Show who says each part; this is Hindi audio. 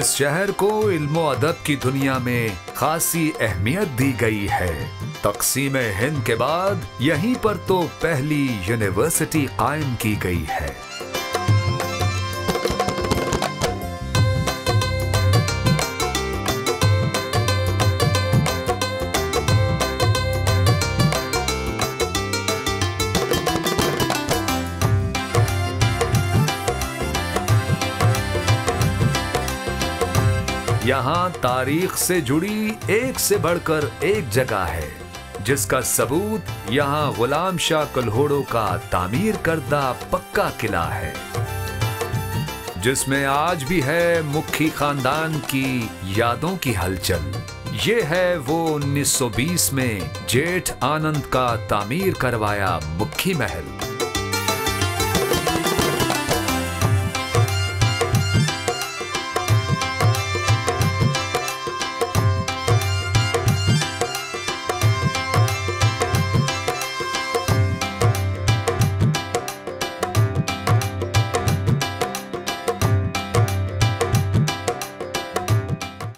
Speaker 1: इस शहर को इल्मो अदब की दुनिया में खासी अहमियत दी गई है। तक़सीम हिंद के बाद यहीं पर तो पहली यूनिवर्सिटी कायम की गई है। यहाँ तारीख से जुड़ी एक से बढ़कर एक जगह है, जिसका सबूत यहाँ गुलाम शाह कल्होड़ो का तामीर करदा पक्का किला है, जिसमें आज भी है मुखी खानदान की यादों की हलचल। ये है वो 1920 में जेठ आनंद का तामीर करवाया मुखी महल।